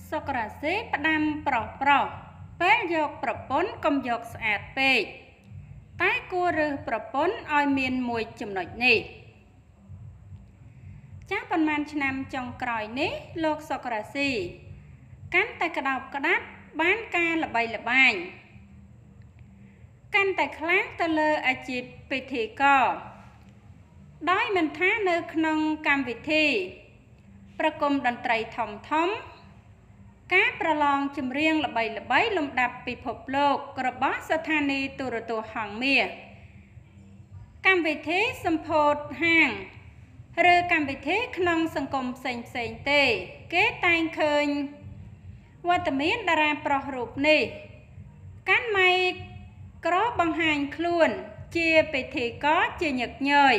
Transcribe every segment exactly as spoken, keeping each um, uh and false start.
សុករាស៊ីផ្ដាំប្រុសប្រុសពេលយកប្រពន្ធកុំយកស្អាតពេកតែគួររើសប្រពន្ធឲ្យមានមួយចំណុចនេះចាស់ប៉ុន្មានឆ្នាំចុងក្រោយនេះលោកសុករាស៊ីកាន់តែក្តោបក្តាប់បានការល្បីល្បាញកាន់តែខ្លាំងទៅលើអាជីពពិធីករដោយមិនថានៅក្នុងកម្មវិធីប្រគំតន្ត្រីធំធំការប្រឡងចម្រៀងល្បីល្បីលំដាប់ពិភពលោករបស់ស្ថានីយ៍ទូរទស្សន៍ហង្សមាសកម្មវិធីសម្ពោធហាងឬកម្មវិធីក្នុងសង្គមផ្សេងផ្សេងទេគេតែងឃើញវត្តមានតារាប្រុសរូបនេះកាន់ម៉ៃក្របង្ហាញខ្លួនជាពិធីករជាញឹកញយ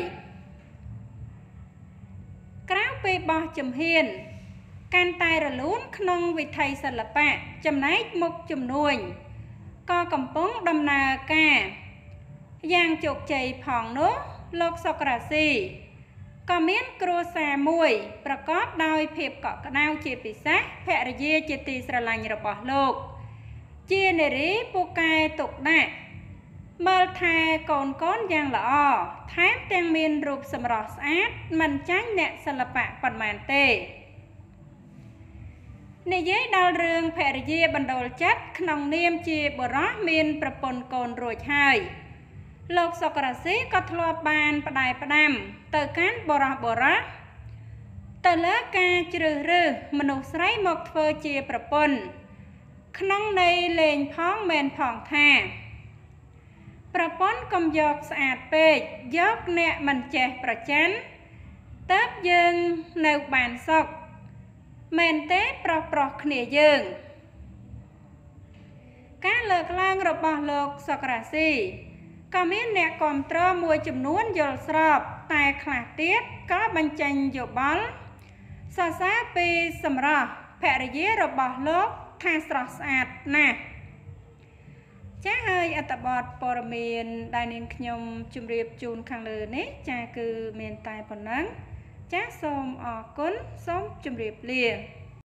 ក្រៅពីបោះជំហានកាន់តែរលូនក្នុងវិថីសិល្បៈចំណែកមុខជំនួញក៏កំពុងដំណើរការយ៉ាងជោគជ័យផងនោះលោកសុករាស៊ីក៏មានគ្រួសារមួយប្រកបដោយភាពកក់ក្ដៅជាពិសេសភរិយាជាទីស្រឡាញ់របស់លោកជានារីពូកែទុកដាក់មើលថែកូនកូនយ៉ាងល្អថែមទាំងមានរូបសម្រស់ស្អាតមិនចាញ់អ្នកសិល្បៈប៉ុន្មានទេនិយាយដល់រឿងភរិយាបណ្ដូលចិត្តក្នុងនាមជាបុរសមានប្រពន្ធកូនរួចហើយលោកសុករាស៊ីក៏ធ្លាប់បានផ្ដាយផ្ដាំទៅកាន់បុរសបុរសទៅលើការជ្រើសរើសមនុស្សស្រីមកធ្វើជាប្រពន្ធក្នុងន័យលេងផងមែនផងថាប្រពន្ធកុំយកស្អាតពេកយកអ្នកមិនចេះប្រច័ណ្ឌតើបយើងនៅបានសុខមែនទេប្រុសប្រុសគ្នាយើងការលើកឡើងរបស់លោកសុករាស៊ីក៏មានអ្នកគាំទ្រមួយចំនួនយល់ស្របតែខ្លះទៀតក៏បញ្ចេញយោបល់សរសើរពីសម្រស់ភរិយារបស់លោកថាស្រស់ស្អាតណាស់ចា៎ហើយអត្ថបទព័ត៌មានដែលនាងខ្ញុំជម្រាបជូនខាងលើនេះចា៎គឺមានតែប៉ុណ្ណឹងចា៎សូមអរគុណសូមជម្រាបលា